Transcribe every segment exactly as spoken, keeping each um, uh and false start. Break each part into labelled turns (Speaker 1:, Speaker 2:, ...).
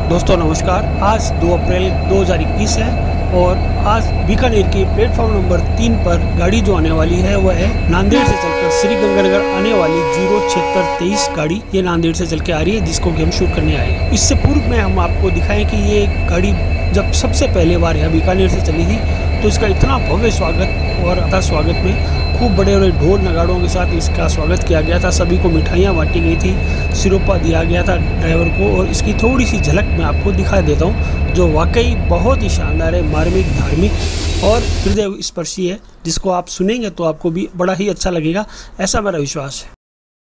Speaker 1: दोस्तों नमस्कार। आज दो अप्रैल दो हज़ार इक्कीस है और आज बीकानेर के प्लेटफॉर्म नंबर तीन पर गाड़ी जो आने वाली है वह है नांदेड़ से चलकर श्री गंगानगर आने वाली जीरो छिहत्तर तेईस गाड़ी। ये नांदेड़ से चल के आ रही है जिसको कि हम शूट करने आए हैं। इससे पूर्व में हम आपको दिखाएं कि ये गाड़ी जब सबसे पहले बार यहाँ बीकानेर से चली थी तो इसका इतना भव्य स्वागत और अथा स्वागत में खूब बड़े बड़े ढोल नगाड़ों के साथ इसका स्वागत किया गया था। सभी को मिठाइयाँ बांटी गई थी, सिरोपा दिया गया था ड्राइवर को। और इसकी थोड़ी सी झलक मैं आपको दिखा देता हूँ जो वाकई बहुत ही शानदार है, मार्मिक, धार्मिक और हृदय स्पर्शी है, जिसको आप सुनेंगे तो आपको भी बड़ा ही अच्छा लगेगा, ऐसा मेरा विश्वास है।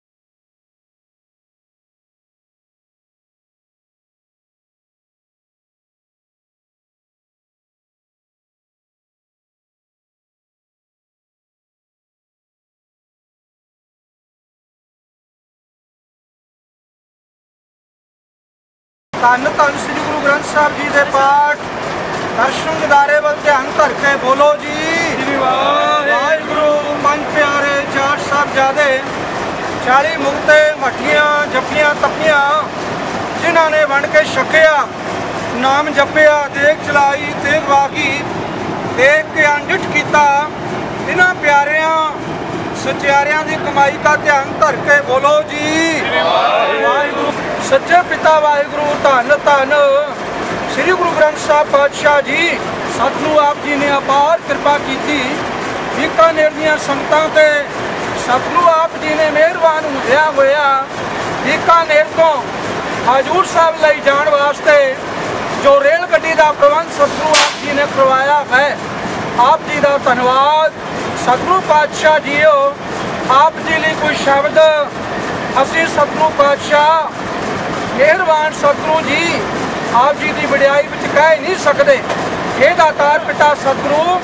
Speaker 2: ਧੰਨ ਧੰਨ ਸ੍ਰੀ ਗੁਰੂ ਗ੍ਰੰਥ ਸਾਹਿਬ ਜੀ ਦੇ ਪਾਠ ਦਰਸ਼ਨ ਦਿਦਾਰੇ ਵੱਲ ਧਿਆਨ ਧਰ ਕੇ ਬੋਲੋ ਜੀ ਵਾਹਿਗੁਰੂ। ਪੰਜ ਪਿਆਰੇ, ਚਾਰ ਸਾਹਿਬਜ਼ਾਦੇ, ਚਾਲੀ ਮੁਕਤੇ, ਮੱਠੀਆਂ, ਜੱਫੀਆਂ, ਤੱਪੀਆਂ, ਜਿਨ੍ਹਾਂ ਨੇ ਵੰਡ ਕੇ ਛਕਿਆ, ਨਾਮ ਜਪਿਆ, ਦੇਗ ਚਲਾਈ, ਤੇਗ ਵਾਗੀ, ਦੇਖ ਕੇ ਅਣਡਿੱਠ ਕੀਤਾ, ਇਹਨਾਂ ਪਿਆਰਿਆਂ सचियारियां की कमाई का ध्यान धर के बोलो जी वाहिगुरू। सच्चे पिता वाहिगुरू धन धन श्री गुरु ग्रंथ साहब पातशाह जी सतगुरु आप जी ने अपार कृपा की थी। बीकानेर दियां संगतां ते सतगुरु आप जी ने मेहरबान होंदिया होया बीकानेर तो हजूर साहब लई जाण वास्ते जो रेल गड्डी का प्रबंध सतगुरु आप जी ने करवाया है, आप जी का धन्यवाद। सतगुरु पातशाह जीओ आप जी लिए कोई शब्द असी सतगुरु पातशाह मेहरबान सतगुरु जी आप जी की वडियाई विच कह नहीं सकते। ये दातार पिता सतगुरु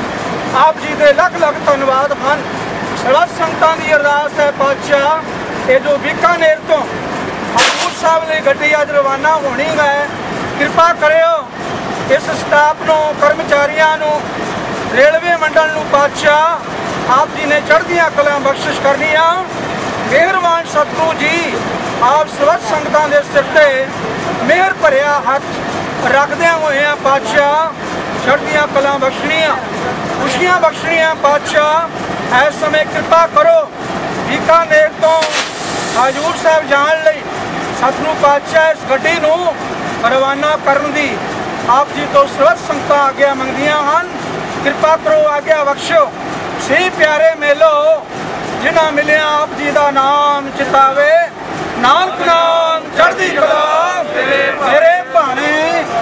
Speaker 2: आप जी के लख लख धन्यवाद हैं। सड़ा संगतां की अरदास है पातशाह ये जो बीकानेर तो हजूर साहब की गड्डी अज रवाना होनी है, कृपा करियो इस स्टाफ नूं, कर्मचारियों नूं, रेलवे मंडल नूं पातशाह आप जी ने चढ़दियां कलां बख्शिश करनिया। मेहरबान सतगुरु जी आप सर्वत संगतां दे सिर ते मेहर भरिया हथ रखदियां होइयां पातशाह चढ़दियां कलां बख्शनियां, खुशियां बख्शनियां पातशाह। इस समय कृपा करो बीकानेर तो हजूर साहब जाण लई सतगुरु पातशाह इस गड्डी नूं रवाना करन दी आप जी तो सर्वत संगतां आग्या मंगदियां हन। कृपा करो आज्ञा बख्शो सी प्यारे मेलो जिन्हां मिलिया आप जी का नाम चितावे, नानक नाम चढ़दी कला मेरे भाने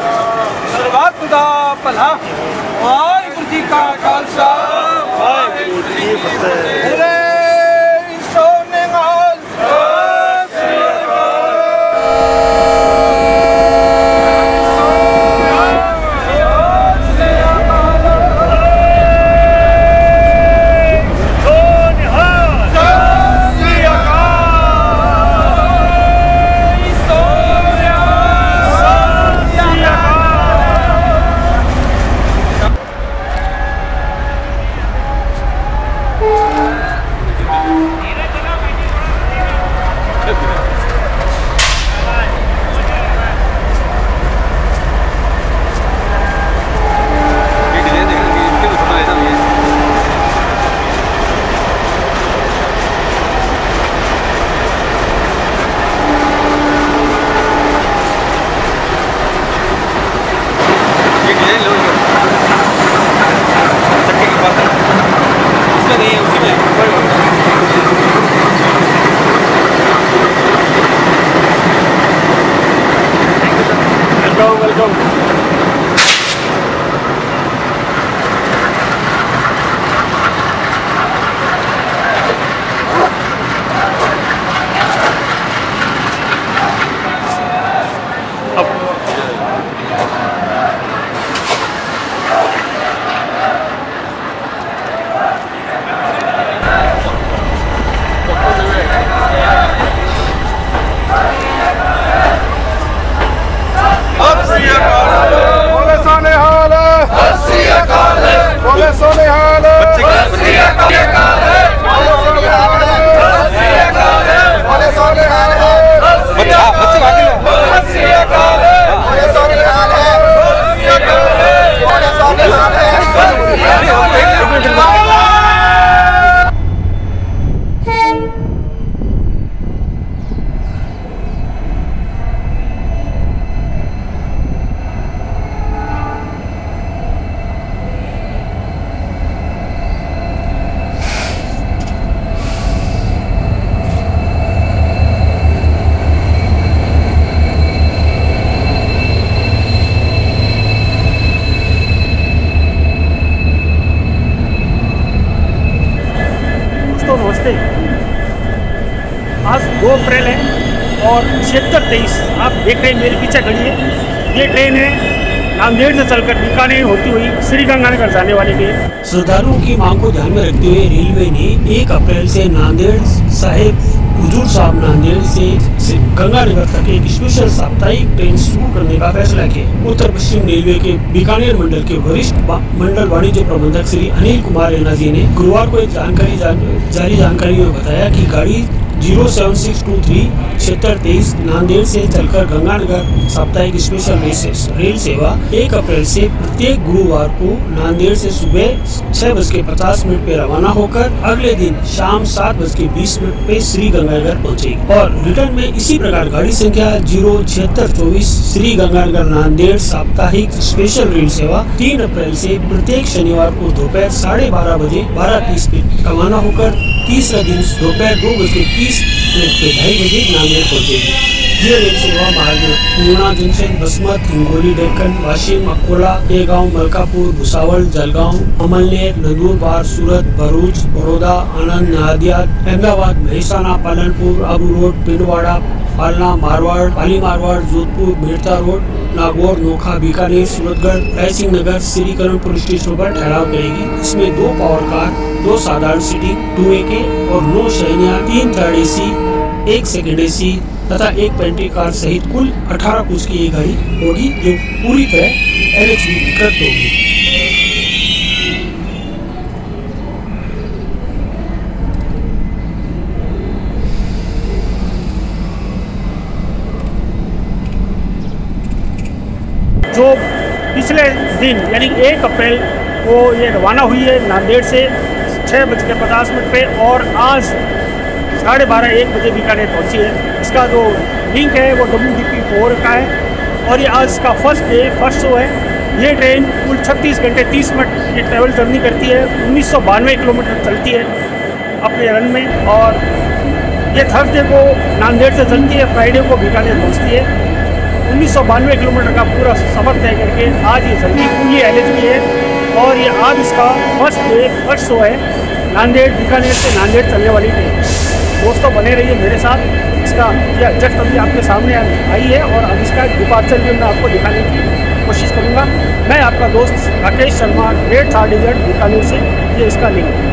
Speaker 2: सर्वत दा भला। वाहिगुरू जी का खालसा वाहिगुरू जी की फतेह।
Speaker 3: Up, see ya,
Speaker 1: और छिहत्तर तेईस आप देख रहे हैं मेरे पीछे खड़ी है। ये ट्रेन है नांदेड़ से चलकर बीकानेर होती हुई श्रीगंगानगर जाने वाली ट्रेन। श्रद्धालुओं की मांग को ध्यान में रखते हुए रेलवे ने एक अप्रैल से नांदेड़ साहिब हुजूर साहब नांदेड़ से गंगानगर तक एक स्पेशल साप्ताहिक ट्रेन शुरू करने का फैसला किया। उत्तर पश्चिम रेलवे के बीकानेर मंडल के वरिष्ठ मंडल वाणिज्य प्रबंधक श्री अनिल कुमार रेना जी ने गुरुवार को एक जानकारी जान, जारी जानकारी में बताया कि गाड़ी zero seven six two three छिहत्तर तेईस नांदेड़ से चलकर गंगानगर साप्ताहिक स्पेशल रेल सेवा एक अप्रैल से प्रत्येक गुरुवार को नांदेड़ से सुबह छह बज के पचास मिनट पे रवाना होकर अगले दिन शाम सात बज के बीस मिनट पे श्री गंगानगर पहुंचेगी और रिटर्न में इसी प्रकार गाड़ी संख्या जीरो छिहत्तर चौबीस श्री गंगानगर नांदेड़ साप्ताहिक स्पेशल रेल सेवा तीन अप्रैल से प्रत्येक शनिवार को दोपहर साढ़े बारह बजे बारह तीस मिनट रवाना होकर तीसरा दिन दोपहर दो बज के तीस मिनट पे ढाई बजे नांदेड़ पहुंचेगी। ये रेल सेवा महाराज Purna junction, Basmat, Hingoli, Deccan, Washim, Akola, Begaon, Malkapur, Bhusawal, Jalgaon, Amalner, Nandurbar, Surat, Bharuch, Baroda, Anand, Nadiad, Ahmedabad, Mehsana, Palanpur, Abu road, Pindwara, Falna, Marwar, Pali Marwar, Jodhpur, Merta road, Nagaur, Nokha, Bikaner, Suratgarh, Raisinghnagar, Shrikaran police station पर ठहराव करेगी। इसमें दो पावर कार, दो साधारण सीटिंग टू ए के और नौ शयनिया, तीन थर्ड एसी, एक सेकेंड एसी तथा एक पेंट्री कार सहित कुल अठारह कोच की ये गाड़ी होगी जो पूरी तरह एल एच बी विकृत होगी। जो पिछले दिन यानी एक अप्रैल को ये रवाना हुई है नांदेड़ से छः बज के पचास मिनट पे और आज साढ़े बारह एक बजे बीकानेर पहुंची है। इसका जो लिंक है वो डब्ल्यू डी पी फोर का है और ये आज इसका फर्स्ट डे फर्स्ट शो है। ये ट्रेन कुल छत्तीस घंटे तीस मिनट ये ट्रैवल जर्नी करती है, उन्नीस सौ बानवे किलोमीटर चलती है अपने रन में और ये थर्सडे को नांदेड़ से चलती है, फ्राइडे को बीकानेर पहुँचती है। उन्नीस सौ बानवे किलोमीटर का पूरा सफ़र तय करके आज ये चलती पूरी एल एच बी है और ये आज इसका फर्स्ट डे फर्स्ट शो है नांदेड़ बीकानेर से नांदेड़ चलने वाली ट्रेन। दोस्तों बने रहिए मेरे साथ, इसका जस्ट अभी आपके सामने आई है और अब इसका डिपार्चर भी मैं आपको दिखाने की कोशिश करूँगा। मैं आपका दोस्त राकेश शर्मा, ग्रेट थार डेजर्ट बीकानेर से, ये इसका लिंक है।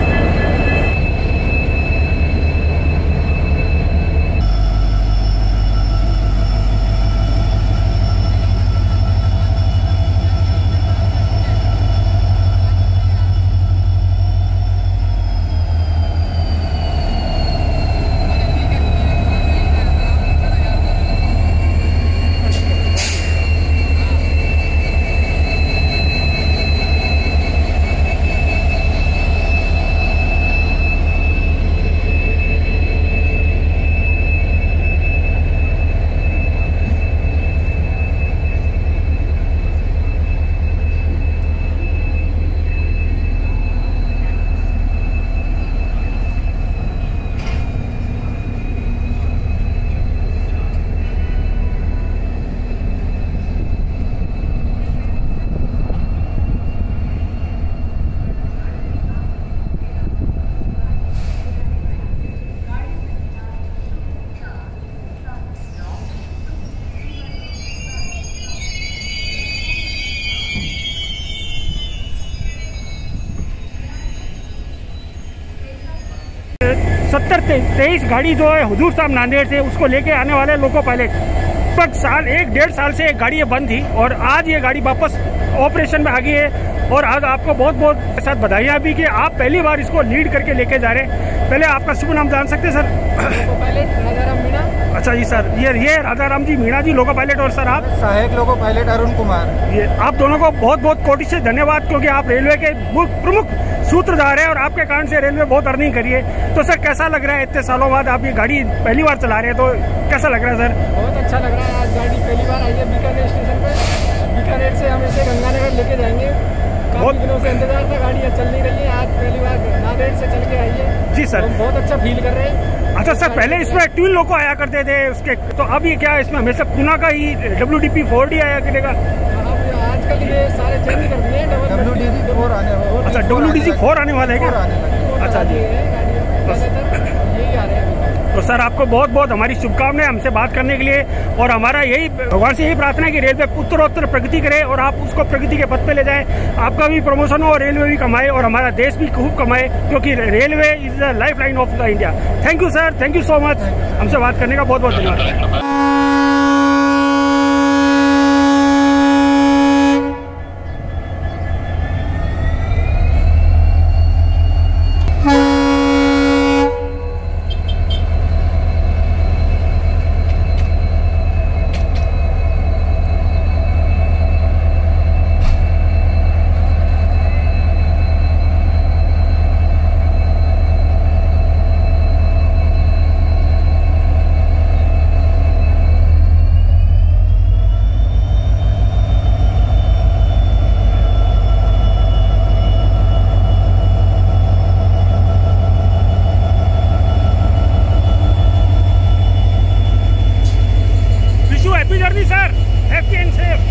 Speaker 1: सत्तर तेईस गाड़ी जो है हुजूर साहब नांदेड़ से उसको लेके आने वाले लोको पायलट पर साल एक डेढ़ साल से एक गाड़ी ये बंद थी और आज ये गाड़ी वापस ऑपरेशन में आ गई है और आज आपको बहुत बहुत साथ बधाइयाँ भी कि आप पहली बार इसको लीड करके लेके जा रहे हैं। पहले आपका शुभ नाम जान सकते हैं sir?
Speaker 2: Loco pilot Rajaram Meena.
Speaker 1: अच्छा जी सर, ये ये राजाराम जी मीणा जी लोको पायलट और सर आप
Speaker 2: सहायक लोको पायलट अरुण कुमार।
Speaker 1: ये आप दोनों को बहुत बहुत कोटि से धन्यवाद क्योंकि आप रेलवे के प्रमुख सूत्रधार है और आपके कारण से रेलवे बहुत अर्निंग करी है। तो सर कैसा लग रहा है इतने सालों बाद आप ये गाड़ी पहली बार चला रहे हैं, तो कैसा लग रहा है सर?
Speaker 2: बहुत अच्छा लग रहा है, आज गाड़ी पहली बार आई है बीकानेर स्टेशन पे। बीकानेर से हम इसे गंगानगर लेके जाएंगे, काफी दिनों से इंतजार था, गाड़ी चल नहीं रही है, आज पहली बार नांदेड़ से चल के आई है।
Speaker 1: जी सर,
Speaker 2: हम बहुत अच्छा फील कर रहे हैं।
Speaker 1: अच्छा सर, पहले इसमें ट्विन लोको आया करते थे उसके, तो अब ये क्या इसमें हमेशा पुणे का ही W D P four D आया करेगा?
Speaker 2: आजकल ये सारे चेंज कर दिए, डब्ल्यू डी सी फोर आने वाला।
Speaker 1: अच्छा, डब्ल्यू डी सी फोर आने वाला है क्या? अच्छा जी,
Speaker 2: यही आ रहे हैं।
Speaker 1: तो सर आपको बहुत बहुत हमारी शुभकामनाएं हमसे बात करने के लिए, और हमारा यही भगवान से यही प्रार्थना है कि रेलवे उत्तरोत्तर प्रगति करे और आप उसको प्रगति के पथ पे ले जाएं, आपका भी प्रमोशन हो, रेलवे भी कमाए और हमारा देश भी खूब कमाए, क्योंकि railway is the life line of the India. Thank you sir, thank you so much, हमसे बात करने का बहुत बहुत धन्यवाद। Happy journey, sir. Happy and safe.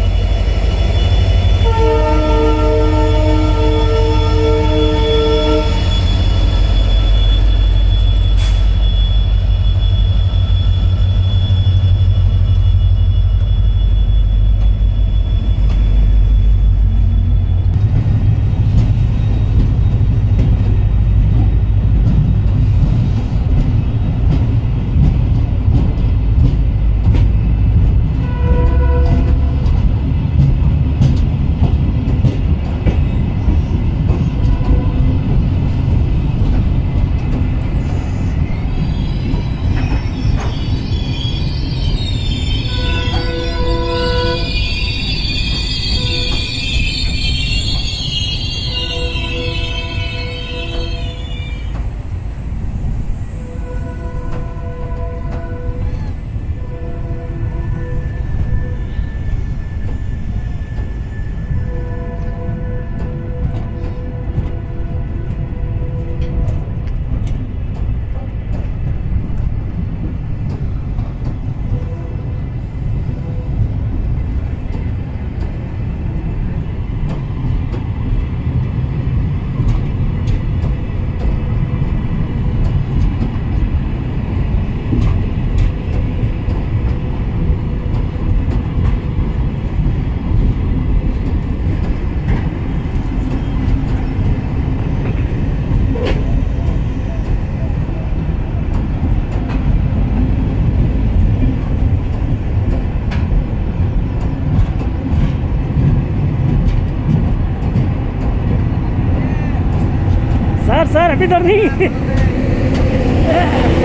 Speaker 1: Sir sir अभी तो नहीं